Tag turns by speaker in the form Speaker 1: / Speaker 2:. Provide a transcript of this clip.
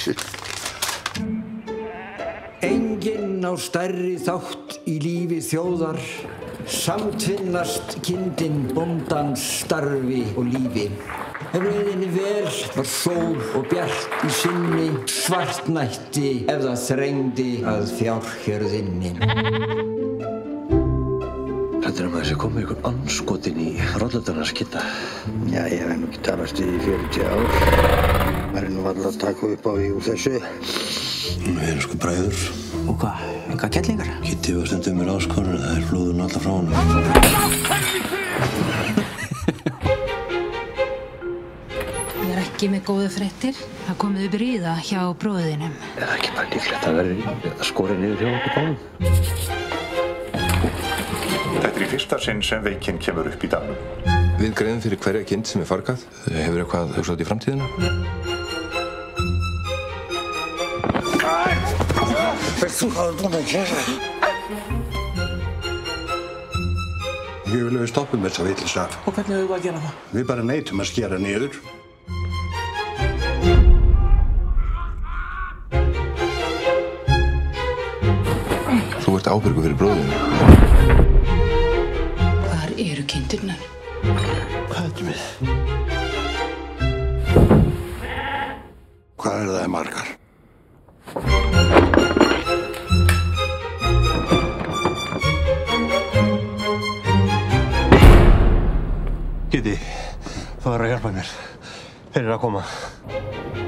Speaker 1: Enginn á stærri þátt í lífi þjóðar, samtvinnast kindin bóndans starfi og lífi. Ef leiðinni vel var sól og bjart í sinni, svartnætti ef það þrengdi að fjárhjörðinni.
Speaker 2: Þetta maður sem kom með einhvern andskotin í rollutarnas kitta.
Speaker 3: Já, ég hef nú ekki talast í 40 ár. Maður nú varla að taka upp á því úr þessu.
Speaker 2: Við erum sko bræður.
Speaker 4: Og hvað? Enga kettlingar?
Speaker 2: Kitti var stundum mér áskonur, það er flúðun alla frá honum.
Speaker 5: Ég er ekki með góða fréttir. Það komið upp riða hjá bróðinum.
Speaker 2: Það er ekki bara líklegt að verði skorið niður hjá okkur báðum.
Speaker 6: Þetta í fyrsta sinn sem veikin kemur upp í dalnum.
Speaker 7: Við greiðum fyrir hverja kind sem fargað. Hefur eitthvað hugsað í framtíðina?
Speaker 3: Veist þú hvað búin að gera?
Speaker 8: Ég vil að við stoppum þessa vitleysa.
Speaker 4: Og hvernig hefur við að gera það?
Speaker 8: Við bara neitum að skera niður.
Speaker 7: Þú ert ábyrgur fyrir bróðinu.
Speaker 5: Hvar eru kindurnar?
Speaker 8: Hvað er við? Hvað það margar?
Speaker 2: Kitti, þú verður að hjálpa mér. Þeir eru að koma.